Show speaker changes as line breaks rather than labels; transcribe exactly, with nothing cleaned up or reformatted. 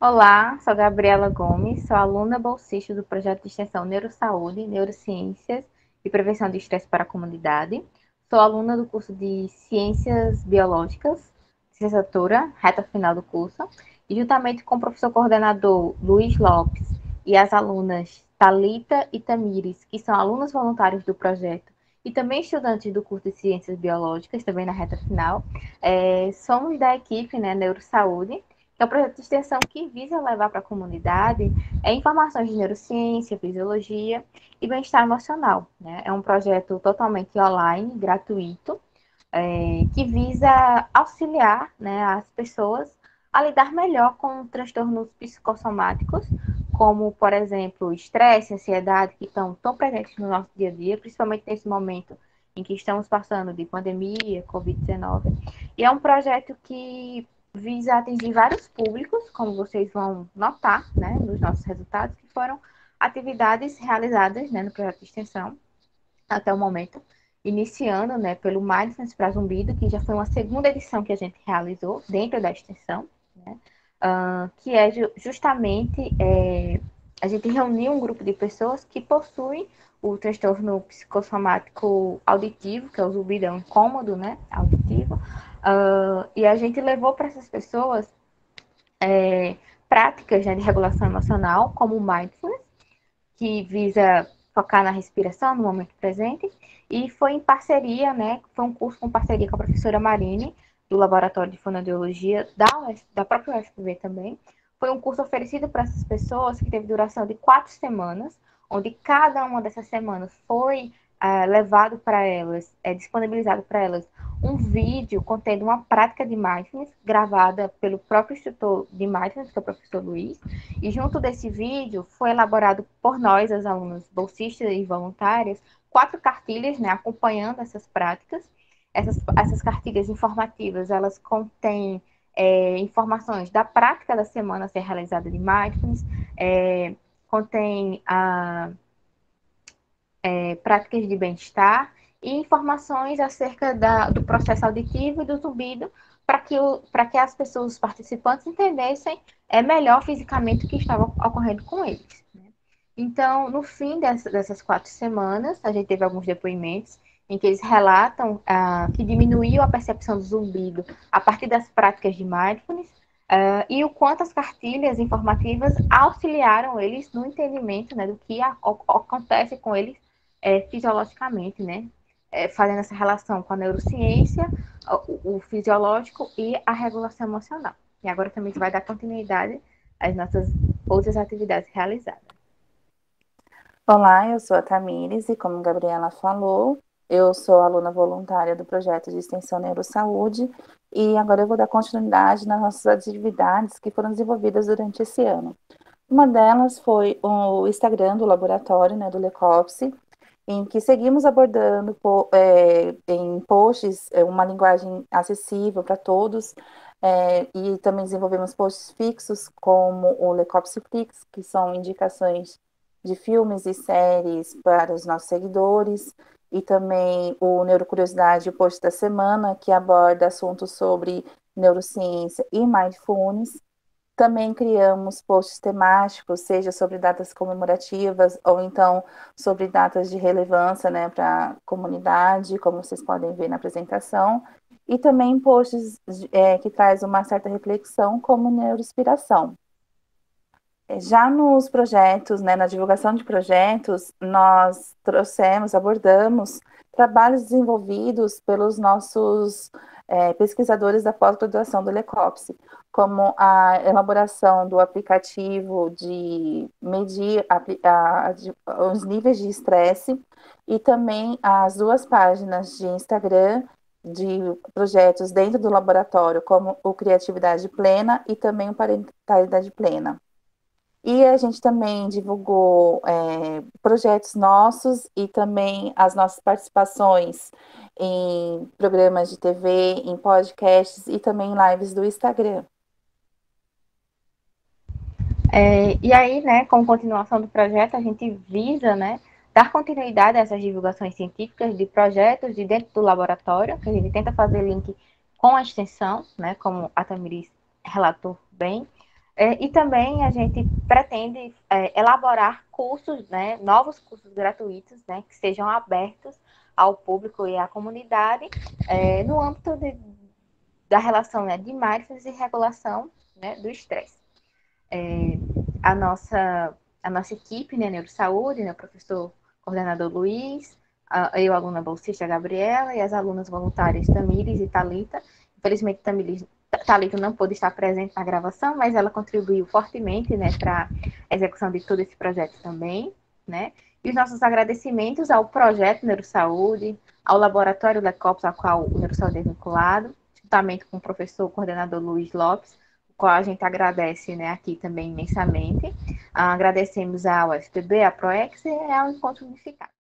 Olá, sou Gabriela Gomes, sou aluna bolsista do projeto de extensão Neurosaúde, Neurociências e Prevenção de Estresse para a Comunidade. Sou aluna do curso de Ciências Biológicas, licenciatura, reta final do curso, e juntamente com o professor coordenador Luiz Lopes e as alunas Talita e Tamires, que são alunos voluntários do projeto e também estudantes do curso de Ciências Biológicas, também na reta final, é, somos da equipe, né, Neurosaúde, que é um projeto de extensão que visa levar para a comunidade é, informações de neurociência, fisiologia e bem-estar emocional. Né? É um projeto totalmente online, gratuito, é, que visa auxiliar, né, as pessoas a lidar melhor com transtornos psicossomáticos, como, por exemplo, estresse, ansiedade, que estão tão presentes no nosso dia a dia, principalmente nesse momento em que estamos passando de pandemia, covid dezenove. E é um projeto que visa atingir vários públicos, como vocês vão notar, né, nos nossos resultados, que foram atividades realizadas, né, no projeto de extensão até o momento, iniciando, né, pelo Mindfulness para Zumbido, que já foi uma segunda edição que a gente realizou dentro da extensão, né, uh, que é ju justamente é, a gente reuniu um grupo de pessoas que possuem o transtorno psicossomático auditivo, que é o zumbido, é um incômodo, né, auditivo, uh, e a gente levou para essas pessoas é, práticas, né, de regulação emocional, como o Mindfulness, que visa focar na respiração no momento presente, e foi em parceria, né, foi um curso com parceria com a professora Marine, do Laboratório de Fonoaudiologia da, U F, da própria U F P B também. Foi um curso oferecido para essas pessoas que teve duração de quatro semanas, onde cada uma dessas semanas foi uh, levado para elas, é, disponibilizado para elas um vídeo contendo uma prática de mindfulness gravada pelo próprio instrutor de mindfulness, que é o professor Luiz, e junto desse vídeo foi elaborado por nós, as alunas bolsistas e voluntárias, quatro cartilhas, né, acompanhando essas práticas. Essas, essas cartilhas informativas, elas contêm é, informações da prática da semana a ser realizada de mindfulness, é, contém a, é, práticas de bem-estar e informações acerca da, do processo auditivo e do zumbido para que, que as pessoas, os participantes, entendessem é, melhor fisicamente o que estava ocorrendo com eles. Né? Então, no fim dessa, dessas quatro semanas, a gente teve alguns depoimentos em que eles relatam ah, que diminuiu a percepção do zumbido a partir das práticas de mindfulness ah, e o quanto as cartilhas informativas auxiliaram eles no entendimento, né, do que a, o, acontece com eles é, fisiologicamente, né? É, fazendo essa relação com a neurociência, o, o fisiológico e a regulação emocional. E agora também vai dar continuidade às nossas outras atividades realizadas.
Olá, eu sou a Tamires e, como a Gabriela falou, eu sou aluna voluntária do projeto de extensão Neurosaúde e agora eu vou dar continuidade nas nossas atividades que foram desenvolvidas durante esse ano. Uma delas foi o Instagram do laboratório, né, do Lecopse, em que seguimos abordando é, em posts é, uma linguagem acessível para todos, é, e também desenvolvemos posts fixos como o Lecopse Flix, que são indicações de filmes e séries para os nossos seguidores, e também o Neurocuriosidade, o post da semana, que aborda assuntos sobre neurociência e mindfulness. Também criamos posts temáticos, seja sobre datas comemorativas ou então sobre datas de relevância, né, para a comunidade, como vocês podem ver na apresentação, e também posts é, que traz uma certa reflexão, como neuroinspiração. Já nos projetos, né, na divulgação de projetos, nós trouxemos, abordamos trabalhos desenvolvidos pelos nossos é, pesquisadores da pós-graduação do Lecopse, como a elaboração do aplicativo de medir a, a, a, os níveis de estresse e também as duas páginas de Instagram de projetos dentro do laboratório, como o Criatividade Plena e também o Parentalidade Plena. E a gente também divulgou é, projetos nossos e também as nossas participações em programas de T V, em podcasts e também em lives do Instagram.
É, e aí, né, como continuação do projeto, a gente visa, né, dar continuidade a essas divulgações científicas de projetos de dentro do laboratório, que a gente tenta fazer link com a extensão, né, como a Tamiris relatou bem, É, e também a gente pretende é, elaborar cursos, né, novos cursos gratuitos, né, que sejam abertos ao público e à comunidade, é, no âmbito de, da relação, né, de mindfulness e regulação, né, do estresse. É, a, nossa, a nossa equipe, né, Neurosaúde, né, o professor coordenador Luiz, a, eu, a aluna bolsista Gabriela, e as alunas voluntárias Tamires e Talita. Infelizmente, Tamires, Talita não pôde estar presente na gravação, mas ela contribuiu fortemente, né, para a execução de todo esse projeto também, né? E os nossos agradecimentos ao projeto Neurosaúde, ao laboratório LECOPS, ao qual o Neurosaúde é vinculado, juntamente com o professor coordenador Luiz Lopes, o qual a gente agradece, né, aqui também imensamente. Ah, agradecemos ao U F P B, à PROEX e ao Encontro Unificado.